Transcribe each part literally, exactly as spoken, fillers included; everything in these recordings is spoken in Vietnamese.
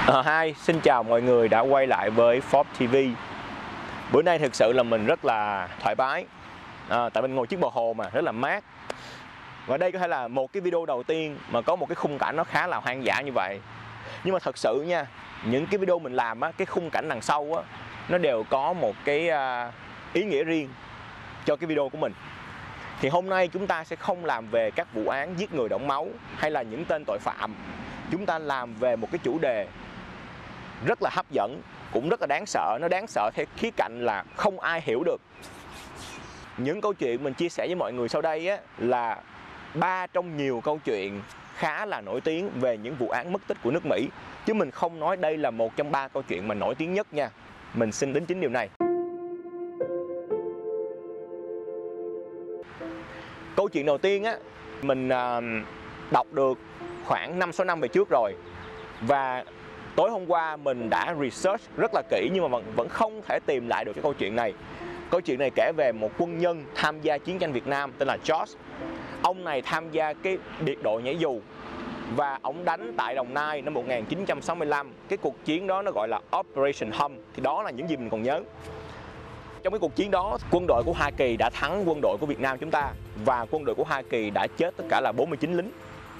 Uh, hi, xin chào mọi người đã quay lại với Forbes ti vi. Bữa nay thực sự là mình rất là thoải mái, à, tại mình ngồi chiếc bờ hồ mà rất là mát. Và đây có thể là một cái video đầu tiên mà có một cái khung cảnh nó khá là hoang dã như vậy. Nhưng mà thật sự nha, những cái video mình làm á, cái khung cảnh đằng sau á, nó đều có một cái uh, ý nghĩa riêng cho cái video của mình. Thì hôm nay chúng ta sẽ không làm về các vụ án giết người đẫm máu hay là những tên tội phạm. Chúng ta làm về một cái chủ đề rất là hấp dẫn, cũng rất là đáng sợ. Nó đáng sợ theo khía cạnh là không ai hiểu được. Những câu chuyện mình chia sẻ với mọi người sau đây á, là ba trong nhiều câu chuyện khá là nổi tiếng về những vụ án mất tích của nước Mỹ. Chứ mình không nói đây là một trong ba câu chuyện mà nổi tiếng nhất nha. Mình xin đính chính điều này. Câu chuyện đầu tiên á, mình uh, đọc được khoảng năm sáu năm về trước rồi. Và tối hôm qua mình đã research rất là kỹ nhưng mà vẫn, vẫn không thể tìm lại được cái câu chuyện này. Câu chuyện này kể về một quân nhân tham gia chiến tranh Việt Nam tên là George. Ông này tham gia cái biệt đội nhảy dù và ông đánh tại Đồng Nai năm một nghìn chín trăm sáu mươi lăm. Cái cuộc chiến đó nó gọi là Operation Hum. Thì đó là những gì mình còn nhớ. Trong cái cuộc chiến đó, quân đội của Hoa Kỳ đã thắng quân đội của Việt Nam chúng ta. Và quân đội của Hoa Kỳ đã chết tất cả là bốn mươi chín lính.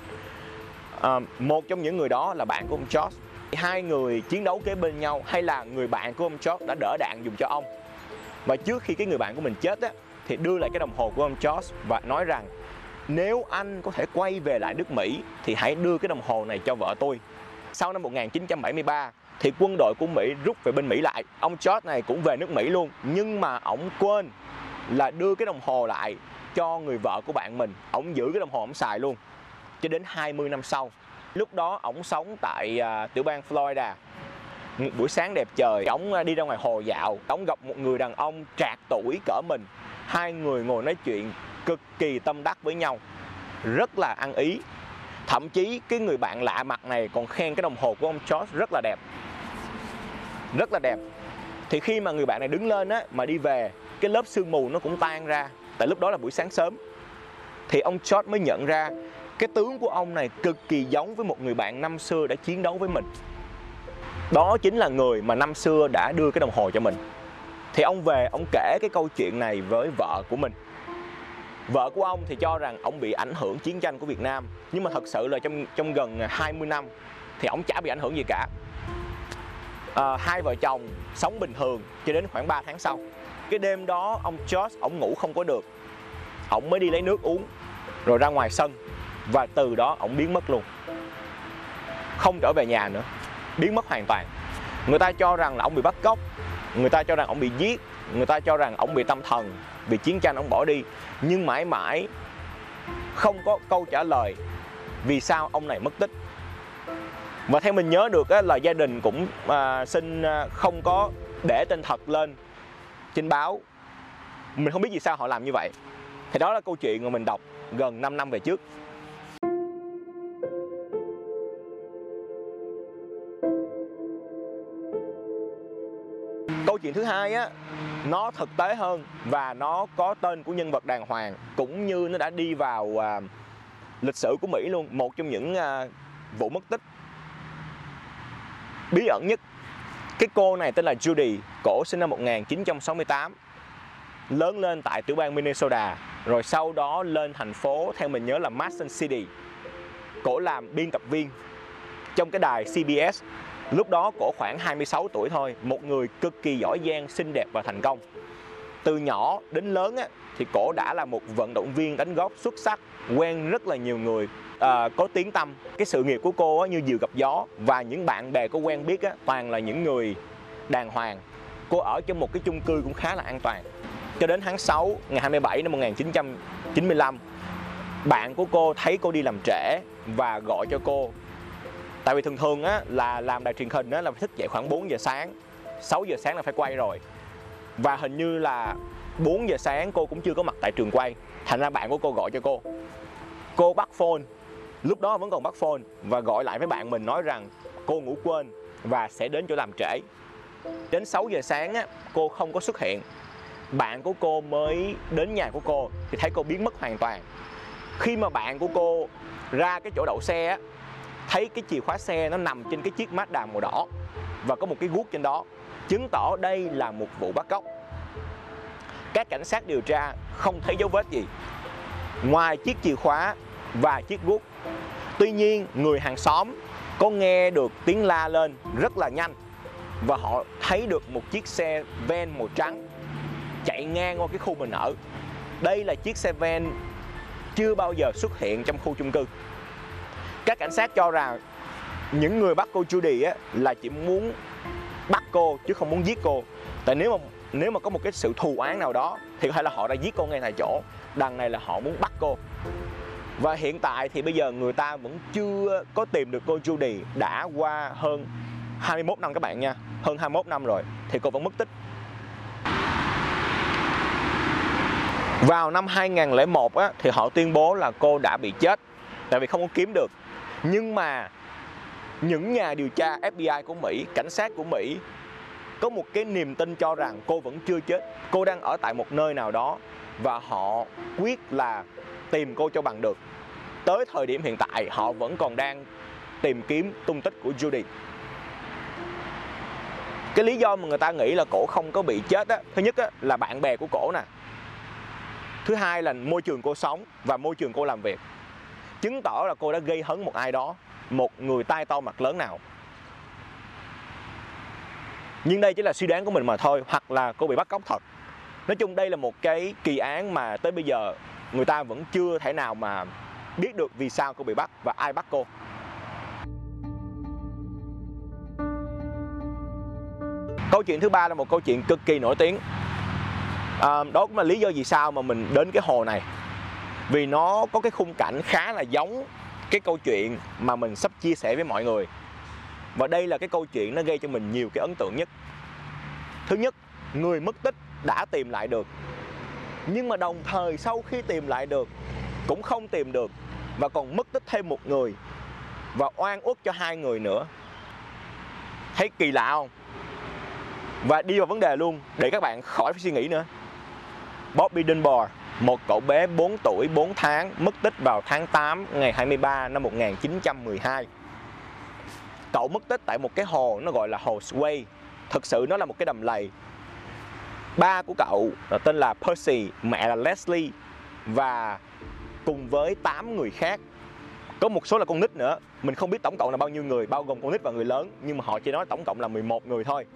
à, Một trong những người đó là bạn của ông George. Hai người chiến đấu kế bên nhau, hay là người bạn của ông George đã đỡ đạn dùng cho ông. Và trước khi cái người bạn của mình chết á, thì đưa lại cái đồng hồ của ông George và nói rằng nếu anh có thể quay về lại nước Mỹ thì hãy đưa cái đồng hồ này cho vợ tôi. Sau năm một nghìn chín trăm bảy mươi ba thì quân đội của Mỹ rút về bên Mỹ lại. Ông George này cũng về nước Mỹ luôn, nhưng mà ông quên là đưa cái đồng hồ lại cho người vợ của bạn mình. Ông giữ cái đồng hồ ông xài luôn cho đến hai mươi năm sau. Lúc đó ông sống tại uh, tiểu bang Florida. Một buổi sáng đẹp trời, ông đi ra ngoài hồ dạo, ông gặp một người đàn ông trạc tuổi cỡ mình. Hai người ngồi nói chuyện cực kỳ tâm đắc với nhau, rất là ăn ý. Thậm chí cái người bạn lạ mặt này còn khen cái đồng hồ của ông George rất là đẹp, rất là đẹp. Thì khi mà người bạn này đứng lên á, mà đi về, cái lớp sương mù nó cũng tan ra. Tại lúc đó là buổi sáng sớm. Thì ông George mới nhận ra cái tướng của ông này cực kỳ giống với một người bạn năm xưa đã chiến đấu với mình. Đó chính là người mà năm xưa đã đưa cái đồng hồ cho mình. Thì ông về, ông kể cái câu chuyện này với vợ của mình. Vợ của ông thì cho rằng ông bị ảnh hưởng chiến tranh của Việt Nam. Nhưng mà thật sự là trong, trong gần hai mươi năm thì ông chả bị ảnh hưởng gì cả. à, Hai vợ chồng sống bình thường cho đến khoảng ba tháng sau. Cái đêm đó ông George, ông ngủ không có được. Ông mới đi lấy nước uống, rồi ra ngoài sân. Và từ đó ông biến mất luôn, không trở về nhà nữa, biến mất hoàn toàn. Người ta cho rằng là ông bị bắt cóc, người ta cho rằng ông bị giết, người ta cho rằng ông bị tâm thần vì chiến tranh ông bỏ đi. Nhưng mãi mãi không có câu trả lời vì sao ông này mất tích. Và theo mình nhớ được á, là gia đình cũng à, xin không có để tên thật lên trên báo. Mình không biết vì sao họ làm như vậy. Thì đó là câu chuyện mà mình đọc gần năm năm về trước. Câu chuyện thứ hai á, nó thực tế hơn và nó có tên của nhân vật đàng hoàng, cũng như nó đã đi vào à, lịch sử của Mỹ luôn. Một trong những à, vụ mất tích bí ẩn nhất. Cái cô này tên là Judy. Cổ sinh năm một nghìn chín trăm sáu mươi tám, lớn lên tại tiểu bang Minnesota, rồi sau đó lên thành phố, theo mình nhớ là Mason City. Cổ làm biên tập viên trong cái đài xê bê ét. Lúc đó cổ khoảng hai mươi sáu tuổi thôi. Một người cực kỳ giỏi giang, xinh đẹp và thành công. Từ nhỏ đến lớn á, thì cổ đã là một vận động viên đánh golf xuất sắc, quen rất là nhiều người à, có tiếng tăm. Cái sự nghiệp của cô á, như diều gặp gió. Và những bạn bè cô quen biết á, toàn là những người đàng hoàng. Cô ở trong một cái chung cư cũng khá là an toàn. Cho đến tháng sáu ngày hai mươi bảy năm một nghìn chín trăm chín mươi lăm, bạn của cô thấy cô đi làm trễ và gọi cho cô. Tại vì thường thường á, là làm đài truyền hình á, là phải thức dậy khoảng bốn giờ sáng, sáu giờ sáng là phải quay rồi. Và hình như là bốn giờ sáng cô cũng chưa có mặt tại trường quay. Thành ra bạn của cô gọi cho cô. Cô bắt phone, lúc đó vẫn còn bắt phone, và gọi lại với bạn mình nói rằng cô ngủ quên và sẽ đến chỗ làm trễ. Đến sáu giờ sáng á, cô không có xuất hiện. Bạn của cô mới đến nhà của cô thì thấy cô biến mất hoàn toàn. Khi mà bạn của cô ra cái chỗ đậu xe á, thấy cái chìa khóa xe nó nằm trên cái chiếc Mazda màu đỏ và có một cái guốc trên đó, chứng tỏ đây là một vụ bắt cóc. Các cảnh sát điều tra không thấy dấu vết gì ngoài chiếc chìa khóa và chiếc guốc. Tuy nhiên, người hàng xóm có nghe được tiếng la lên rất là nhanh và họ thấy được một chiếc xe van màu trắng chạy ngang qua cái khu mình ở. Đây là chiếc xe van chưa bao giờ xuất hiện trong khu chung cư. Các cảnh sát cho rằng những người bắt cô Judy á, là chỉ muốn bắt cô chứ không muốn giết cô. Tại nếu mà nếu mà có một cái sự thù oán nào đó thì có thể là họ đã giết cô ngay tại chỗ. Đằng này là họ muốn bắt cô. Và hiện tại thì bây giờ người ta vẫn chưa có tìm được cô Judy. Đã qua hơn hai mươi mốt năm các bạn nha. Hơn hai mươi mốt năm rồi thì cô vẫn mất tích. Vào năm hai nghìn lẻ một á, thì họ tuyên bố là cô đã bị chết tại vì không có kiếm được. Nhưng mà những nhà điều tra F B I của Mỹ, cảnh sát của Mỹ có một cái niềm tin cho rằng cô vẫn chưa chết. Cô đang ở tại một nơi nào đó và họ quyết là tìm cô cho bằng được. Tới thời điểm hiện tại họ vẫn còn đang tìm kiếm tung tích của Judy. Cái lý do mà người ta nghĩ là cổ không có bị chết á, thứ nhất á, là bạn bè của cổ nè. Thứ hai là môi trường cô sống và môi trường cô làm việc, chứng tỏ là cô đã gây hấn một ai đó, một người tai to mặt lớn nào. Nhưng đây chỉ là suy đoán của mình mà thôi, hoặc là cô bị bắt cóc thật. Nói chung đây là một cái kỳ án mà tới bây giờ người ta vẫn chưa thể nào mà biết được vì sao cô bị bắt và ai bắt cô. Câu chuyện thứ ba là một câu chuyện cực kỳ nổi tiếng. À, đó cũng là lý do vì sao mà mình đến cái hồ này. Vì nó có cái khung cảnh khá là giống cái câu chuyện mà mình sắp chia sẻ với mọi người. Và đây là cái câu chuyện nó gây cho mình nhiều cái ấn tượng nhất. Thứ nhất, người mất tích đã tìm lại được. Nhưng mà đồng thời sau khi tìm lại được cũng không tìm được và còn mất tích thêm một người và oan uất cho hai người nữa. Thấy kỳ lạ không? Và đi vào vấn đề luôn để các bạn khỏi phải suy nghĩ nữa. Bobby Dunbar, một cậu bé bốn tuổi bốn tháng mất tích vào tháng tám ngày hai mươi ba năm một nghìn chín trăm mười hai. Cậu mất tích tại một cái hồ nó gọi là hồ Sway. Thực sự nó là một cái đầm lầy. Ba của cậu tên là Percy, mẹ là Leslie và cùng với tám người khác. Có một số là con nít nữa. Mình không biết tổng cộng là bao nhiêu người, bao gồm con nít và người lớn, nhưng mà họ chỉ nói tổng cộng là mười một người thôi.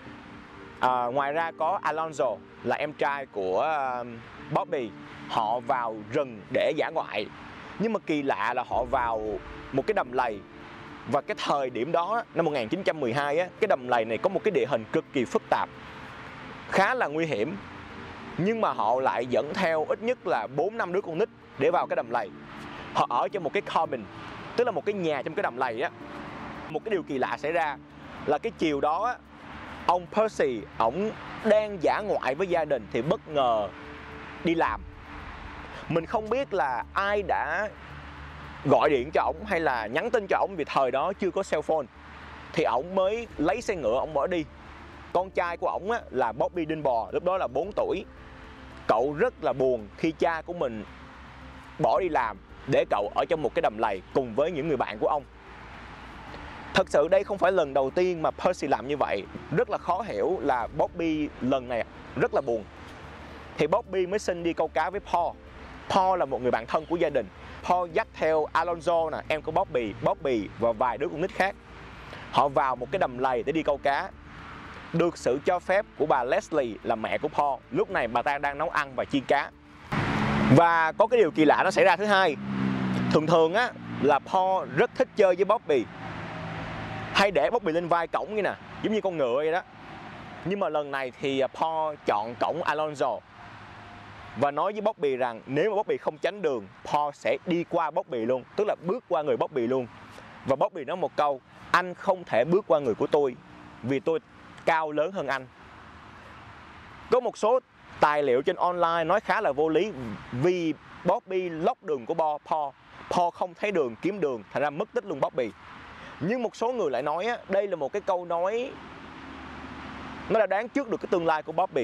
À, ngoài ra có Alonzo là em trai của uh, Bobby. Họ vào rừng để dã ngoại. Nhưng mà kỳ lạ là họ vào một cái đầm lầy. Và cái thời điểm đó, năm một nghìn chín trăm mười hai á, cái đầm lầy này có một cái địa hình cực kỳ phức tạp, khá là nguy hiểm. Nhưng mà họ lại dẫn theo ít nhất là bốn năm đứa con nít để vào cái đầm lầy. Họ ở trong một cái cabin, tức là một cái nhà trong cái đầm lầy á. Một cái điều kỳ lạ xảy ra là cái chiều đó á, ông Percy, ổng đang dã ngoại với gia đình thì bất ngờ đi làm. Mình không biết là ai đã gọi điện cho ổng hay là nhắn tin cho ổng vì thời đó chưa có cell phone. Thì ổng mới lấy xe ngựa, ổng bỏ đi. Con trai của ổng á, là Bobby Dunbar, lúc đó là bốn tuổi. Cậu rất là buồn khi cha của mình bỏ đi làm để cậu ở trong một cái đầm lầy cùng với những người bạn của ông. Thật sự đây không phải lần đầu tiên mà Percy làm như vậy. Rất là khó hiểu là Bobby lần này rất là buồn. Thì Bobby mới xin đi câu cá với Paul. Paul là một người bạn thân của gia đình. Paul dắt theo Alonzo, nè, em của Bobby, Bobby và vài đứa con nít khác. Họ vào một cái đầm lầy để đi câu cá. Được sự cho phép của bà Leslie là mẹ của Paul. Lúc này bà ta đang nấu ăn và chiên cá. Và có cái điều kỳ lạ nó xảy ra thứ hai. Thường thường á là Paul rất thích chơi với Bobby, hay để Bobby lên vai cõng như nè, giống như con ngựa vậy đó. Nhưng mà lần này thì Paul chọn cõng Alonzo và nói với Bobby rằng nếu mà Bobby không tránh đường, Paul sẽ đi qua Bobby luôn, tức là bước qua người Bobby luôn. Và Bobby nói một câu: anh không thể bước qua người của tôi vì tôi cao lớn hơn anh. Có một số tài liệu trên online nói khá là vô lý vì Bobby lóc đường của Paul. Paul không thấy đường, kiếm đường, thành ra mất tích luôn Bobby. Nhưng một số người lại nói á, đây là một cái câu nói nó đã đoán trước được cái tương lai của Bobby.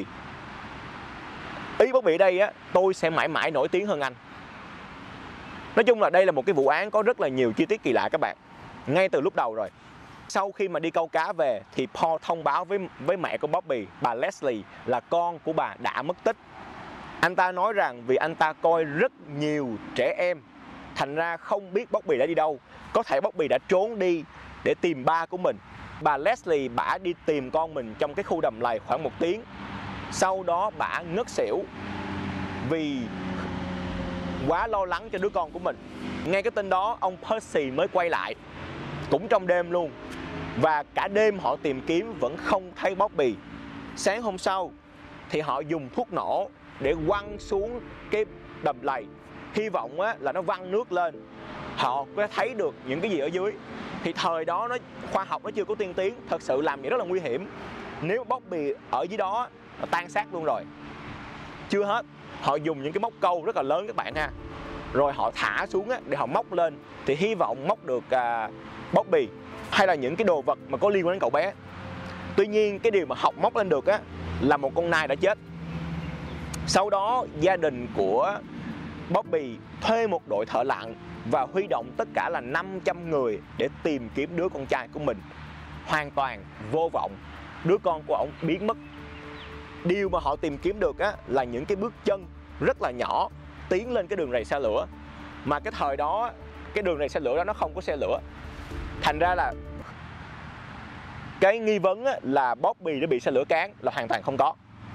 Ý Bobby ở đây á, tôi sẽ mãi mãi nổi tiếng hơn anh. Nói chung là đây là một cái vụ án có rất là nhiều chi tiết kỳ lạ các bạn. ngay từ lúc đầu rồi. Sau khi mà đi câu cá về thì Paul thông báo với với mẹ của Bobby, bà Leslie, là con của bà đã mất tích. Anh ta nói rằng vì anh ta coi rất nhiều trẻ em, thành ra không biết Bobby đã đi đâu. Có thể Bobby đã trốn đi để tìm ba của mình. Bà Leslie bả đi tìm con mình trong cái khu đầm lầy khoảng một tiếng. Sau đó bả ngất xỉu vì quá lo lắng cho đứa con của mình. Ngay cái tin đó, ông Percy mới quay lại, cũng trong đêm luôn. Và cả đêm họ tìm kiếm vẫn không thấy Bobby. Sáng hôm sau thì họ dùng thuốc nổ để quăng xuống cái đầm lầy, hy vọng á, là nó văng nước lên, họ có thấy được những cái gì ở dưới. Thì thời đó nó khoa học nó chưa có tiên tiến, thật sự làm vậy rất là nguy hiểm. Nếu Bobby ở dưới đó nó tan xác luôn rồi. Chưa hết, họ dùng những cái móc câu rất là lớn các bạn ha, rồi họ thả xuống á, để họ móc lên, thì hy vọng móc được uh, Bobby hay là những cái đồ vật mà có liên quan đến cậu bé. Tuy nhiên cái điều mà học móc lên được á, là một con nai đã chết. Sau đó gia đình của Bobby thuê một đội thợ lặn và huy động tất cả là năm trăm người để tìm kiếm đứa con trai của mình. Hoàn toàn vô vọng, đứa con của ông biến mất. Điều mà họ tìm kiếm được á, là những cái bước chân rất là nhỏ tiến lên cái đường rầy xe lửa. Mà cái thời đó cái đường rầy xe lửa đó nó không có xe lửa, thành ra là cái nghi vấn á, là Bobby đã bị xe lửa cán là hoàn toàn không có.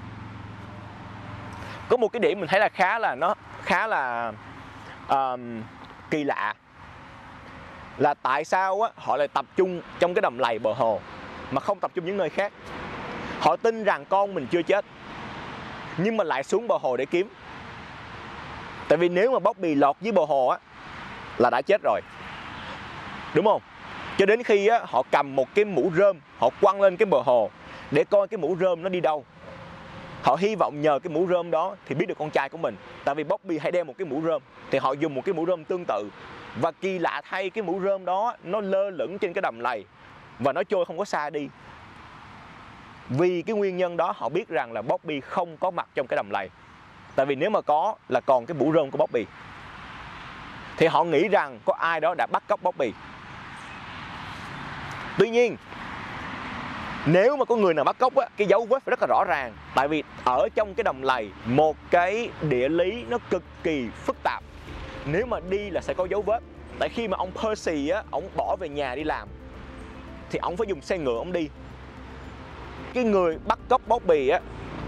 Có một cái điểm mình thấy là khá là nó khá là um, kỳ lạ, là tại sao á, họ lại tập trung trong cái đầm lầy bờ hồ mà không tập trung những nơi khác. Họ tin rằng con mình chưa chết nhưng mà lại xuống bờ hồ để kiếm. Tại vì nếu mà Bobby lọt dưới bờ hồ á, là đã chết rồi, đúng không? Cho đến khi á, họ cầm một cái mũ rơm, họ quăng lên cái bờ hồ để coi cái mũ rơm nó đi đâu. Họ hy vọng nhờ cái mũ rơm đó thì biết được con trai của mình. Tại vì Bobby hay đeo một cái mũ rơm, thì họ dùng một cái mũ rơm tương tự. Và kỳ lạ thay, cái mũ rơm đó nó lơ lửng trên cái đầm lầy và nó trôi không có xa đi. Vì cái nguyên nhân đó họ biết rằng là Bobby không có mặt trong cái đầm lầy. Tại vì nếu mà có là còn cái mũ rơm của Bobby. Thì họ nghĩ rằng có ai đó đã bắt cóc Bobby. Tuy nhiên nếu mà có người nào bắt cóc á, cái dấu vết phải rất là rõ ràng. Tại vì ở trong cái đầm lầy, một cái địa lý nó cực kỳ phức tạp. Nếu mà đi là sẽ có dấu vết. Tại khi mà ông Percy á, ông bỏ về nhà đi làm thì ông phải dùng xe ngựa ông đi. Cái người bắt cóc Bobby á,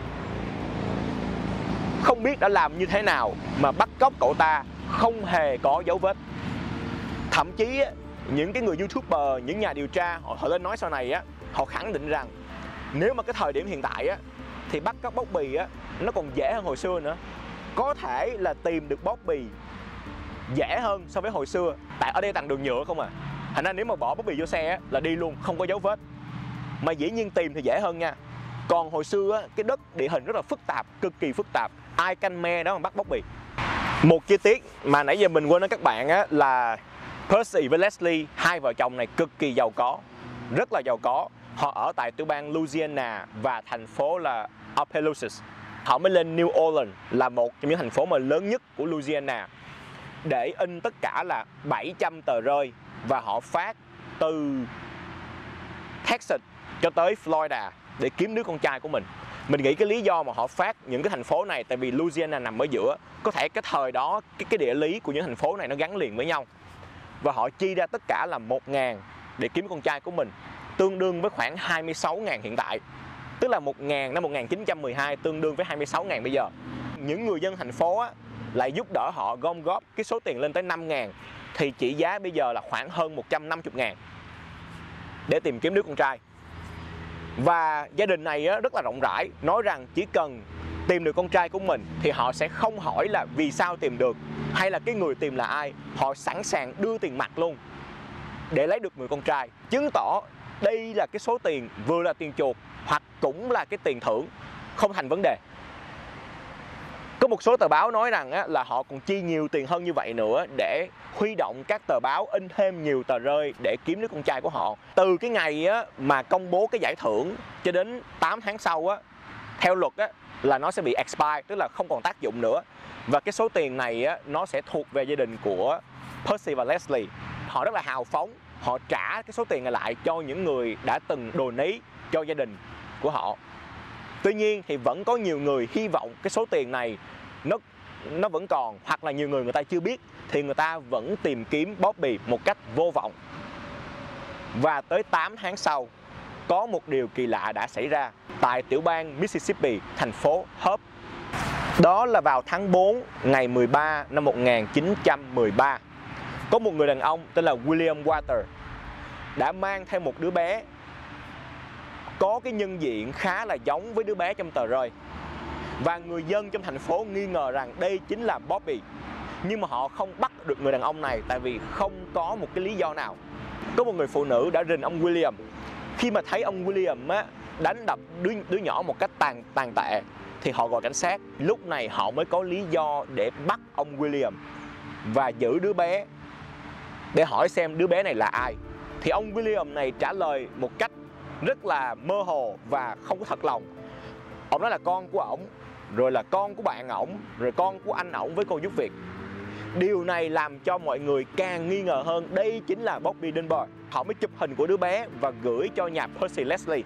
không biết đã làm như thế nào mà bắt cóc cậu ta không hề có dấu vết. Thậm chí á, những cái người YouTuber, những nhà điều tra họ, họ lên nói sau này á, họ khẳng định rằng nếu mà cái thời điểm hiện tại á, thì bắt cóc Bobby á, nó còn dễ hơn hồi xưa nữa. Có thể là tìm được Bobby dễ hơn so với hồi xưa. Tại ở đây toàn đường nhựa không à. Thành ra nếu mà bỏ Bobby vô xe á, là đi luôn, không có dấu vết. Mà dĩ nhiên tìm thì dễ hơn nha. Còn hồi xưa á, cái đất địa hình rất là phức tạp, cực kỳ phức tạp. Ai canh me đó mà bắt Bobby. Một chi tiết mà nãy giờ mình quên nói các bạn á, là Percy với Leslie, hai vợ chồng này cực kỳ giàu có, rất là giàu có. Họ ở tại tiểu bang Louisiana và thành phố là Opelousas. Họ mới lên New Orleans, là một trong những thành phố mà lớn nhất của Louisiana, để in tất cả là bảy trăm tờ rơi. Và họ phát từ Texas cho tới Florida để kiếm đứa con trai của mình. Mình nghĩ cái lý do mà họ phát những cái thành phố này, tại vì Louisiana nằm ở giữa. Có thể cái thời đó cái, cái địa lý của những thành phố này nó gắn liền với nhau. Và họ chi ra tất cả là một ngàn để kiếm con trai của mình, tương đương với khoảng hai mươi sáu ngàn hiện tại. Tức là một ngàn năm một nghìn chín trăm mười hai tương đương với hai mươi sáu ngàn bây giờ. Những người dân thành phố á, lại giúp đỡ họ gom góp cái số tiền lên tới năm ngàn. Thì trị giá bây giờ là khoảng hơn một trăm năm mươi ngàn để tìm kiếm đứa con trai. Và gia đình này á, rất là rộng rãi, nói rằng chỉ cần tìm được con trai của mình thì họ sẽ không hỏi là vì sao tìm được hay là cái người tìm là ai. Họ sẵn sàng đưa tiền mặt luôn để lấy được người con trai, chứng tỏ đây là cái số tiền vừa là tiền chuộc hoặc cũng là cái tiền thưởng, không thành vấn đề. Có một số tờ báo nói rằng á, là họ còn chi nhiều tiền hơn như vậy nữa để huy động các tờ báo in thêm nhiều tờ rơi để kiếm đứa con trai của họ. Từ cái ngày á, mà công bố cái giải thưởng cho đến tám tháng sau á, theo luật á, là nó sẽ bị expire, tức là không còn tác dụng nữa. Và cái số tiền này á, nó sẽ thuộc về gia đình của Percy và Leslie. Họ rất là hào phóng, họ trả cái số tiền này lại cho những người đã từng donate cho gia đình của họ. Tuy nhiên thì vẫn có nhiều người hy vọng cái số tiền này nó nó vẫn còn, hoặc là nhiều người người ta chưa biết thì người ta vẫn tìm kiếm Bobby một cách vô vọng. Và tới tám tháng sau, có một điều kỳ lạ đã xảy ra tại tiểu bang Mississippi, thành phố Hope. Đó là vào tháng tư ngày mười ba năm một nghìn chín trăm mười ba. Có một người đàn ông tên là William Water đã mang theo một đứa bé có cái nhân diện khá là giống với đứa bé trong tờ rơi. Và người dân trong thành phố nghi ngờ rằng đây chính là Bobby. Nhưng mà họ không bắt được người đàn ông này tại vì không có một cái lý do nào. Có một người phụ nữ đã rình ông William. Khi mà thấy ông William á, đánh đập đứa, đứa nhỏ một cách tàn, tàn tệ thì họ gọi cảnh sát. Lúc này họ mới có lý do để bắt ông William và giữ đứa bé để hỏi xem đứa bé này là ai. Thì ông William này trả lời một cách rất là mơ hồ và không có thật lòng. Ông nói là con của ổng, rồi là con của bạn ổng, rồi con của anh ổng với cô giúp việc. Điều này làm cho mọi người càng nghi ngờ hơn đây chính là Bobby Dunbar. Họ mới chụp hình của đứa bé và gửi cho nhà Percy Leslie.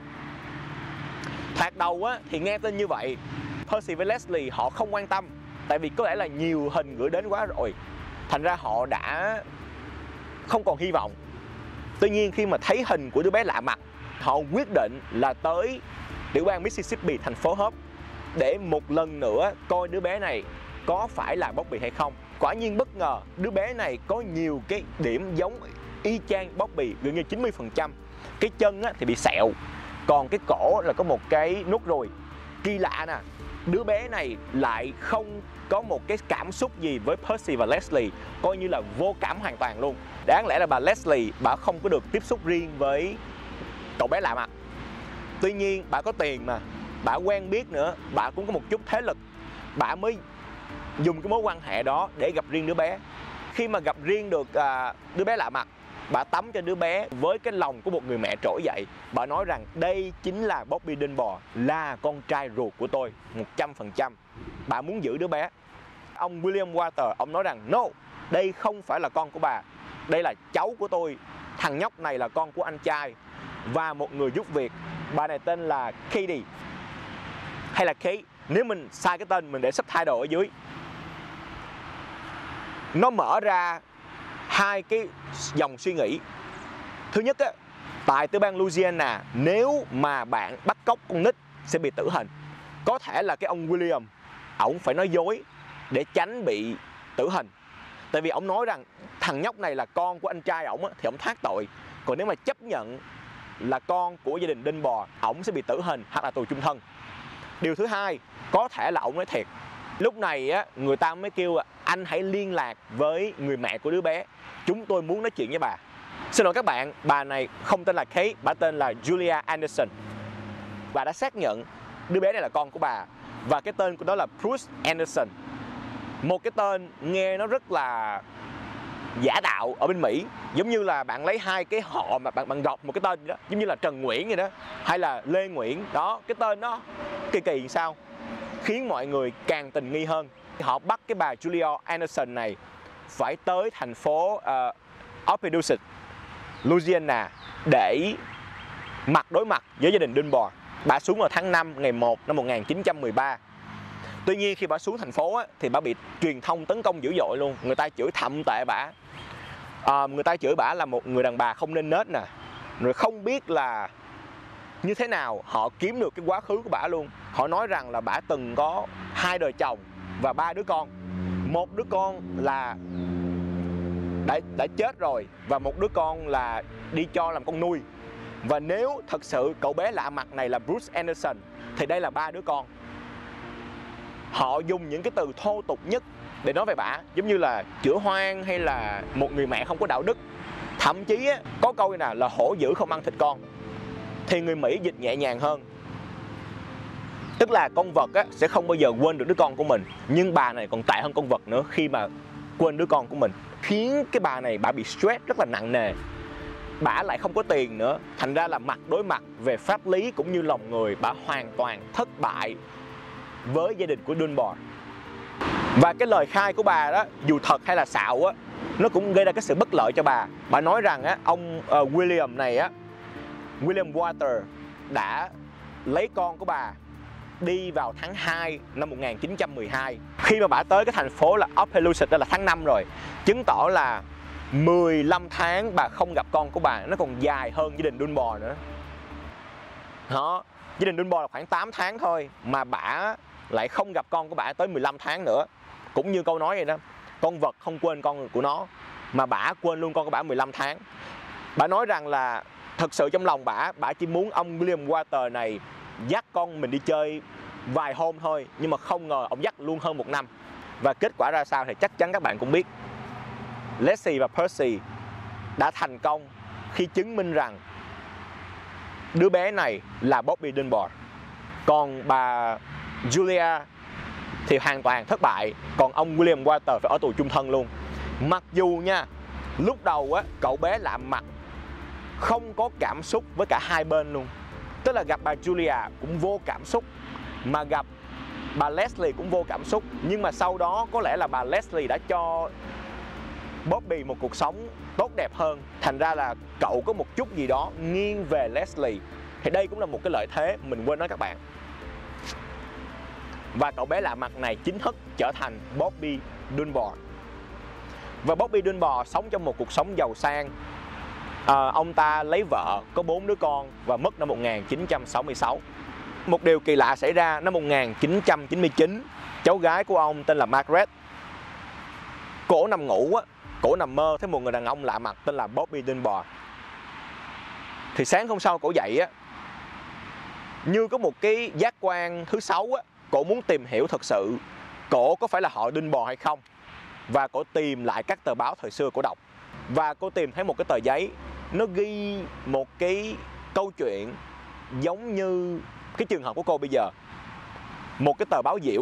Thoạt đầu á, thì nghe tin như vậy, Percy với Leslie họ không quan tâm, tại vì có lẽ là nhiều hình gửi đến quá rồi. Thành ra họ đã không còn hy vọng. Tuy nhiên khi mà thấy hình của đứa bé lạ mặt, họ quyết định là tới tiểu bang Mississippi, thành phố Hope để một lần nữa coi đứa bé này có phải là Bobby hay không. Quả nhiên bất ngờ, đứa bé này có nhiều cái điểm giống y chang Bobby, gần như chín mươi phần trăm. Cái chân á, thì bị sẹo, còn cái cổ là có một cái nốt ruồi. Kỳ lạ nè, đứa bé này lại không có một cái cảm xúc gì với Percy và Leslie, coi như là vô cảm hoàn toàn luôn. Đáng lẽ là bà Leslie, bà không có được tiếp xúc riêng với cậu bé lạ mặt. Tuy nhiên, bà có tiền mà, bà quen biết nữa, bà cũng có một chút thế lực. Bà mới dùng cái mối quan hệ đó để gặp riêng đứa bé. Khi mà gặp riêng được à, đứa bé lạ mặt, bà tắm cho đứa bé với cái lòng của một người mẹ trỗi dậy. Bà nói rằng đây chính là Bobby Dunbar, là con trai ruột của tôi, một trăm phần trăm. Bà muốn giữ đứa bé. Ông William Water, ông nói rằng no, đây không phải là con của bà, đây là cháu của tôi. Thằng nhóc này là con của anh trai và một người giúp việc. Bà này tên là Katie hay là Kate. Nếu mình sai cái tên, mình để subtitle ở dưới. Nó mở ra hai cái dòng suy nghĩ. Thứ nhất á, tại tiểu bang Louisiana, nếu mà bạn bắt cóc con nít sẽ bị tử hình. Có thể là cái ông William, ổng phải nói dối để tránh bị tử hình. Tại vì ổng nói rằng thằng nhóc này là con của anh trai ổng á, thì ổng thoát tội. Còn nếu mà chấp nhận là con của gia đình Dunbar, ổng sẽ bị tử hình hoặc là tù chung thân. Điều thứ hai, có thể là ổng nói thiệt. Lúc này á, người ta mới kêu anh hãy liên lạc với người mẹ của đứa bé, chúng tôi muốn nói chuyện với bà. Xin lỗi các bạn, bà này không tên là Kate, bà tên là Julia Anderson. Bà đã xác nhận đứa bé này là con của bà, và cái tên của đó là Bruce Anderson. Một cái tên nghe nó rất là giả tạo ở bên Mỹ, giống như là bạn lấy hai cái họ mà bạn bạn gọt một cái tên đó, giống như là Trần Nguyễn vậy đó, hay là Lê Nguyễn đó. Cái tên nó kỳ kỳ sao, khiến mọi người càng tình nghi hơn. Họ bắt cái bà Julia Anderson này phải tới thành phố uh, Opelousas, Louisiana để mặt đối mặt với gia đình Dunbar. Bà xuống vào tháng năm ngày một năm một nghìn chín trăm mười ba. Tuy nhiên khi bà xuống thành phố á, thì bà bị truyền thông tấn công dữ dội luôn. Người ta chửi thậm tệ bà. À, người ta chửi bà là một người đàn bà không nên nết nè, rồi không biết là như thế nào họ kiếm được cái quá khứ của bà luôn. Họ nói rằng là bà từng có hai đời chồng và ba đứa con. Một đứa con là đã, đã chết rồi, và một đứa con là đi cho làm con nuôi. Và nếu thật sự cậu bé lạ mặt này là Bruce Anderson thì đây là ba đứa con. Họ dùng những cái từ thô tục nhất để nói về bả, giống như là chữa hoang hay là một người mẹ không có đạo đức. Thậm chí á, có câu này là hổ dữ không ăn thịt con. Thì người Mỹ dịch nhẹ nhàng hơn, tức là con vật á, sẽ không bao giờ quên được đứa con của mình. Nhưng bà này còn tệ hơn con vật nữa khi mà quên đứa con của mình, khiến cái bà này bà bị stress rất là nặng nề. Bà lại không có tiền nữa, thành ra là mặt đối mặt về pháp lý cũng như lòng người, bà hoàn toàn thất bại với gia đình của Dunbar. Và cái lời khai của bà đó, dù thật hay là xạo á, nó cũng gây ra cái sự bất lợi cho bà. Bà nói rằng á, ông uh, William này á, William Water đã lấy con của bà đi vào tháng hai năm một nghìn chín trăm mười hai. Khi mà bà tới cái thành phố là Opelousas, đó là tháng năm rồi, chứng tỏ là mười lăm tháng bà không gặp con của bà. Nó còn dài hơn gia đình Dunbar nữa. Đó, gia đình Dunbar là khoảng tám tháng thôi, mà bà lại không gặp con của bà tới mười lăm tháng nữa. Cũng như câu nói vậy đó, con vật không quên con của nó, mà bà quên luôn con của bà mười lăm tháng. Bà nói rằng là thật sự trong lòng bà, bà chỉ muốn ông William Water này dắt con mình đi chơi vài hôm thôi, nhưng mà không ngờ ông dắt luôn hơn một năm. Và kết quả ra sao thì chắc chắn các bạn cũng biết. Leslie và Percy đã thành công khi chứng minh rằng đứa bé này là Bobby Dunbar. Còn bà Julia thì hoàn toàn thất bại. Còn ông William Water phải ở tù chung thân luôn. Mặc dù nha, lúc đầu á, cậu bé lạ mặt, không có cảm xúc với cả hai bên luôn. Tức là gặp bà Julia cũng vô cảm xúc, mà gặp bà Leslie cũng vô cảm xúc. Nhưng mà sau đó có lẽ là bà Leslie đã cho Bobby một cuộc sống tốt đẹp hơn. Thành ra là cậu có một chút gì đó nghiêng về Leslie. Thì đây cũng là một cái lợi thế mình quên nói các bạn. Và cậu bé lạ mặt này chính thức trở thành Bobby Dunbar. Và Bobby Dunbar sống trong một cuộc sống giàu sang. à, Ông ta lấy vợ, có bốn đứa con và mất năm một nghìn chín trăm sáu mươi sáu. Một điều kỳ lạ xảy ra năm một nghìn chín trăm chín mươi chín. Cháu gái của ông tên là Margaret, cổ nằm ngủ á, cổ nằm mơ thấy một người đàn ông lạ mặt tên là Bobby Dunbar. Thì sáng hôm sau cổ dậy á, như có một cái giác quan thứ sáu á, cổ muốn tìm hiểu thật sự cổ có phải là họ Dunbar hay không. Và cổ tìm lại các tờ báo thời xưa cổ đọc. Và cô tìm thấy một cái tờ giấy, nó ghi một cái câu chuyện giống như cái trường hợp của cô bây giờ. Một cái tờ báo diễu.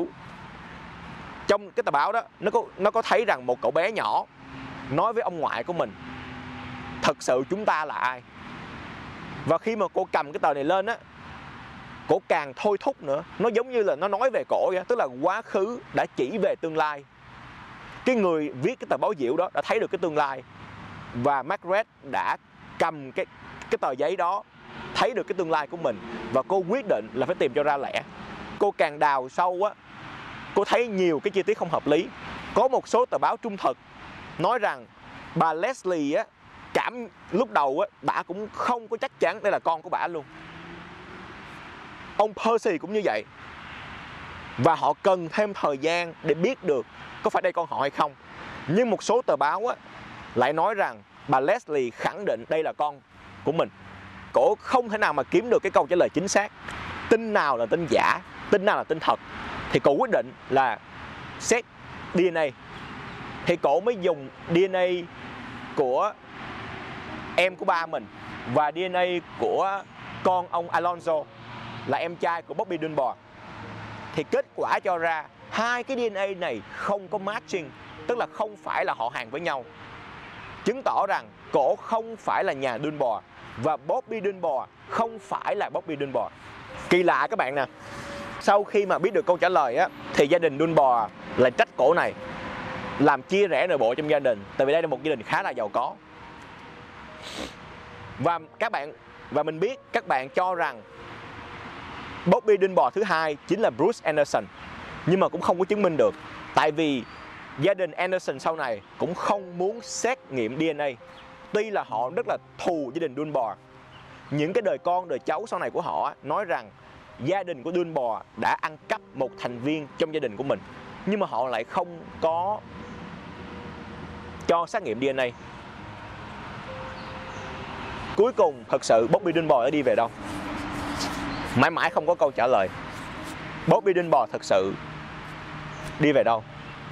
Trong cái tờ báo đó, nó có, nó có thấy rằng một cậu bé nhỏ nói với ông ngoại của mình, thật sự chúng ta là ai. Và khi mà cô cầm cái tờ này lên á, cổ càng thôi thúc nữa. Nó giống như là nó nói về cổ vậy. Tức là quá khứ đã chỉ về tương lai. Cái người viết cái tờ báo diễu đó đã thấy được cái tương lai. Và Margaret đã cầm cái, cái tờ giấy đó, thấy được cái tương lai của mình. Và cô quyết định là phải tìm cho ra lẽ. Cô càng đào sâu á, cô thấy nhiều cái chi tiết không hợp lý. Có một số tờ báo trung thực nói rằng bà Leslie á, cảm lúc đầu á, bà cũng không có chắc chắn đây là con của bà luôn. Ông Percy cũng như vậy. Và họ cần thêm thời gian để biết được có phải đây con họ hay không. Nhưng một số tờ báo á, lại nói rằng bà Leslie khẳng định đây là con của mình. Cổ không thể nào mà kiếm được cái câu trả lời chính xác. Tin nào là tin giả, tin nào là tin thật. Thì cổ quyết định là xét đê en a. Thì cổ mới dùng đê en a của em của ba mình và đê en a của con ông Alonso, là em trai của Bobby Dunbar. Thì kết quả cho ra hai cái đê en a này không có matching, tức là không phải là họ hàng với nhau. Chứng tỏ rằng cổ không phải là nhà Dunbar và Bobby Dunbar không phải là Bobby Dunbar. Kỳ lạ các bạn nè. Sau khi mà biết được câu trả lời á, thì gia đình Dunbar lại trách cổ này làm chia rẽ nội bộ trong gia đình. Tại vì đây là một gia đình khá là giàu có. Và các bạn và mình biết các bạn cho rằng Bobby Dunbar thứ hai chính là Bruce Anderson, nhưng mà cũng không có chứng minh được. Tại vì gia đình Anderson sau này cũng không muốn xét nghiệm đê en a. Tuy là họ rất là thù gia đình Dunbar. Những cái đời con, đời cháu sau này của họ nói rằng gia đình của Dunbar đã ăn cắp một thành viên trong gia đình của mình. Nhưng mà họ lại không có cho xét nghiệm đê en a. Cuối cùng thật sự Bobby Dunbar đã đi về đâu? Mãi mãi không có câu trả lời. Bobby Dunbar thật sự đi về đâu?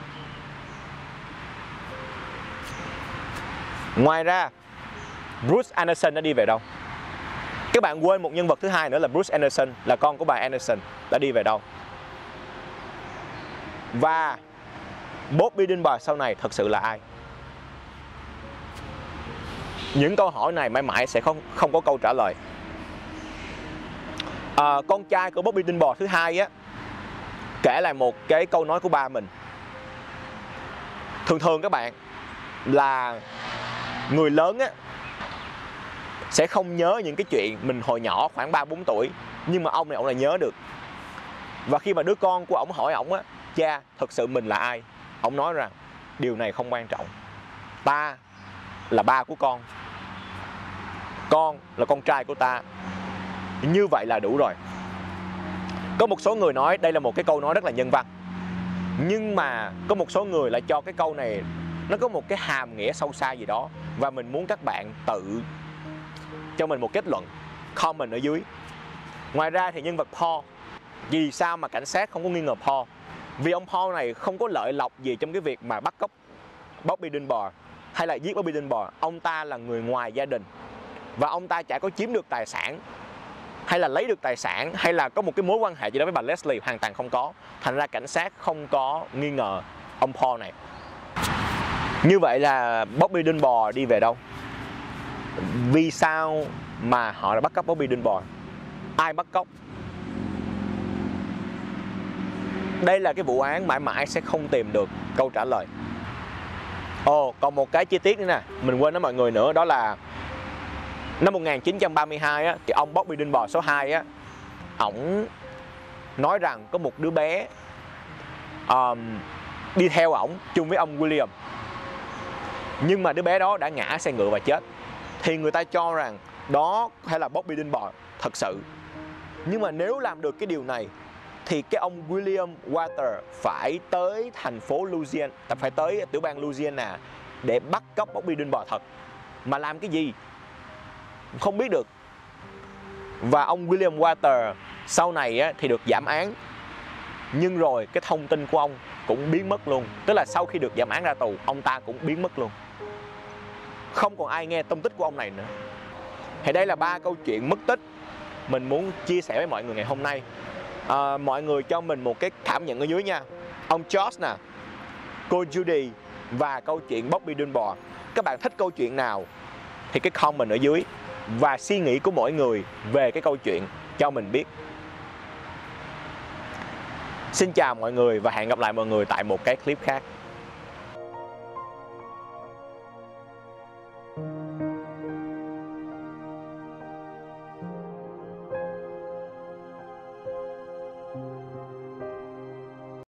Ngoài ra, Bruce Anderson đã đi về đâu? Các bạn quên một nhân vật thứ hai nữa là Bruce Anderson, là con của bà Anderson, đã đi về đâu? Và Bobby Dunbar sau này thật sự là ai? Những câu hỏi này mãi mãi sẽ không không có câu trả lời. À, con trai của Bobby Dunbar thứ hai á, kể lại một cái câu nói của ba mình. Thường thường các bạn, là người lớn á sẽ không nhớ những cái chuyện mình hồi nhỏ khoảng ba bốn tuổi, nhưng mà ông này ông lại nhớ được. Và khi mà đứa con của ổng hỏi ổng á, cha thật sự mình là ai, ổng nói rằng điều này không quan trọng, ta là ba của con, con là con trai của ta, như vậy là đủ rồi. Có một số người nói đây là một cái câu nói rất là nhân văn, nhưng mà có một số người lại cho cái câu này nó có một cái hàm nghĩa sâu xa gì đó, và mình muốn các bạn tự cho mình một kết luận, comment ở dưới. Ngoài ra thì nhân vật Paul, vì sao mà cảnh sát không có nghi ngờ Paul? Vì ông Paul này không có lợi lộc gì trong cái việc mà bắt cóc Bobby Dunbar hay là giết Bobby Dunbar. Ông ta là người ngoài gia đình, và ông ta chả có chiếm được tài sản hay là lấy được tài sản hay là có một cái mối quan hệ gì đó với bà Leslie, hoàn toàn không có. Thành ra cảnh sát không có nghi ngờ ông Paul này. Như vậy là Bobby Dunbar đi về đâu? Vì sao mà họ đã bắt cóc Bobby Dunbar? Ai bắt cóc? Đây là cái vụ án mãi mãi sẽ không tìm được câu trả lời. Ồ, còn một cái chi tiết nữa nè, mình quên nói mọi người nữa, đó là năm một nghìn chín trăm ba mươi hai á, thì ông Bobby Dunbar số hai á, ổng nói rằng có một đứa bé um, đi theo ổng chung với ông William, nhưng mà đứa bé đó đã ngã xe ngựa và chết. Thì người ta cho rằng đó hay là Bobby Dunbar thật sự. Nhưng mà nếu làm được cái điều này thì cái ông William Walter phải tới thành phố Louisiana, phải tới tiểu bang Louisiana để bắt cóc Bobby Dunbar thật. Mà làm cái gì? Không biết được. Và ông William Walter sau này á, thì được giảm án, nhưng rồi cái thông tin của ông cũng biến mất luôn. Tức là sau khi được giảm án ra tù, ông ta cũng biến mất luôn. Không còn ai nghe tung tích của ông này nữa. Thì đây là ba câu chuyện mất tích mình muốn chia sẻ với mọi người ngày hôm nay. à, Mọi người cho mình một cái cảm nhận ở dưới nha. Ông George nè, cô Judy và câu chuyện Bobby Dunbar. Các bạn thích câu chuyện nào thì cái comment ở dưới, và suy nghĩ của mỗi người về cái câu chuyện cho mình biết. Xin chào mọi người và hẹn gặp lại mọi người tại một cái clip khác.